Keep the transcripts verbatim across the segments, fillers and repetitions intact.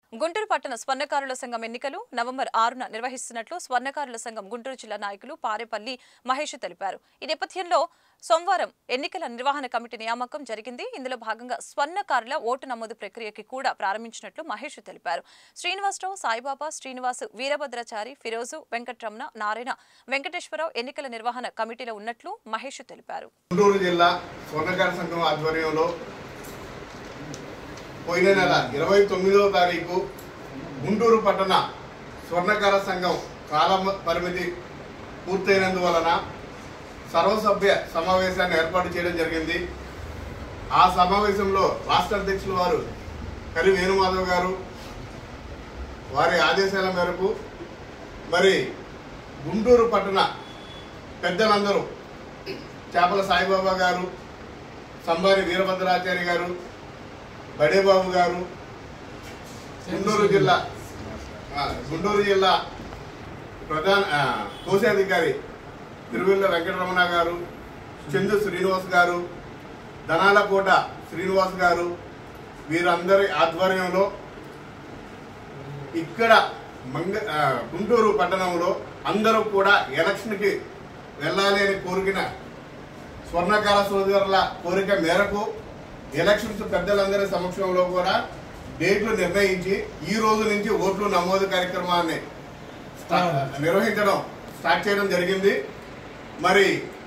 గుంటూరు పట్టణ స్వర్ణకారుల సంఘం ఎన్నికలు నవంబర్ ఆరున నిర్వహిస్తున్నట్లు స్వర్ణకారుల సంఘం గుంటూరు జిల్లా నాయకులు పారేపల్లి మహేష్ తెలిపారు. ఈ నేపథ్యంలో సోమవారం ఎన్నికల నిర్వహణ కమిటీ నియామకం జరిగింది. ఇందులో భాగంగా స్వర్ణకారుల ఓటు నమోదు ప్రక్రియకి కూడా ప్రారంభించినట్లు మహేష్ తెలిపారు. శ్రీనివాసరావు, సాయిబాబా, శ్రీనివాస్, వీరభద్రాచారి, ఫిరోజు, వెంకటరమణ, నారాయణ, వెంకటేశ్వరరావు ఎన్నికల నిర్వహణ కమిటీలో ఉన్నట్లు మహేష్ తెలిపారు. గుంటూరు జిల్లా స్వర్ణకార సంఘం ఆధ్వర్యంలో పోయిన నెల ఇరవై తొమ్మిదవ తారీఖు గుంటూరు పట్టణ స్వర్ణకార సంఘం కాల పరిమితి పూర్తయినందువలన సర్వసభ్య సమావేశాన్ని ఏర్పాటు చేయడం జరిగింది. ఆ సమావేశంలో రాష్ట్ర అధ్యక్షులు వారు కరి వేణుమాధవ్ గారు వారి ఆదేశాల మేరకు మరి గుంటూరు పట్టణ పెద్దలందరూ చేపల సాయిబాబా గారు, సంబారి వీరభద్రాచారి గారు, బడేబాబు గారు, గుంటూరు జిల్లా గుంటూరు జిల్లా ప్రధాన కోశాధికారి తిరువిల్ల వెంకటరమణ గారు, చందు శ్రీనివాస్ గారు, ధనాలకోట శ్రీనివాస్ గారు వీరందరి ఆధ్వర్యంలో ఇక్కడ మంగ గుంటూరు పట్టణంలో అందరూ కూడా ఎలక్షన్కి వెళ్ళాలి అని కోరిన స్వర్ణకార సోదరుల కోరిక మేరకు ఎలక్షన్స్ పెద్దలందరి సమక్షంలో కూడా డేట్లు నిర్ణయించి ఈ రోజు నుంచి ఓట్లు నమోదు కార్యక్రమాన్ని నిర్వహించడం స్టార్ట్ చేయడం జరిగింది. మరి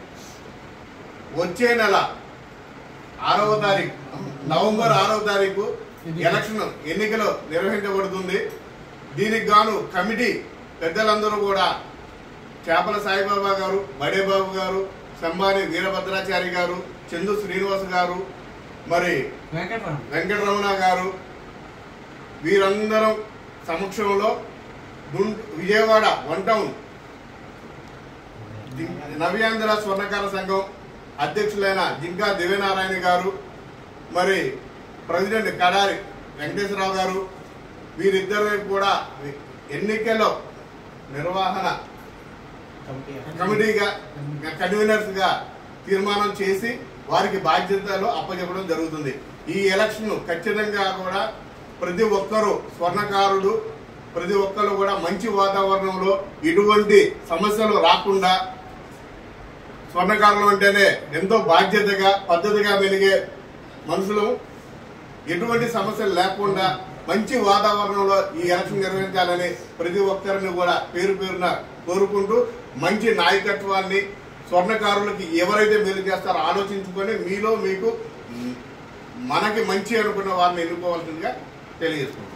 వచ్చే నెల ఆరవ తారీఖు నవంబర్ ఆరవ తారీఖు ఎలక్షన్ ఎన్నికలు నిర్వహించబడుతుంది. దీనికి గాను కమిటీ పెద్దలందరూ కూడా చేపల సాయిబాబా గారు, బడేబాబు గారు, సంబాని వీరభద్రాచారి గారు, చందు శ్రీనివాస్ గారు, మరి వెంకటరమణ గారు వీరందరం సమక్షంలో విజయవాడ వన్ టౌన్ నవ్యాంధ్ర స్వర్ణకార సంఘం అధ్యక్షులైన జింకా దేవనారాయణ గారు, మరి ప్రెసిడెంట్ కడారి వెంకటేశ్వరరావు గారు వీరిద్దరు కూడా ఎన్నికల్లో నిర్వహణ కమిటీగా కన్వీనర్స్ గా తీర్మానం చేసి వారికి బాధ్యతలు అప్పచెప్పడం జరుగుతుంది. ఈ ఎలక్షన్ ఖచ్చితంగా కూడా ప్రతి ఒక్కరూ స్వర్ణకారుడు ప్రతి ఒక్కరు కూడా మంచి వాతావరణంలో ఎటువంటి సమస్యలు రాకుండా, స్వర్ణకారులు అంటేనే ఎంతో బాధ్యతగా పద్ధతిగా వెలిగే మనుషులు, ఎటువంటి సమస్యలు లేకుండా మంచి వాతావరణంలో ఈ ఎలక్షన్ నిర్వహించాలని ప్రతి ఒక్కరిని కూడా పేరు పేరున కోరుకుంటూ మంచి నాయకత్వాన్ని స్వర్ణకారులకి ఎవరైతే మేలు చేస్తారో ఆలోచించుకొని మీలో మీకు మనకి మంచి అనుకున్న వారిని ఎన్నుకోవాల్సిందిగా తెలియజేస్తున్నాం.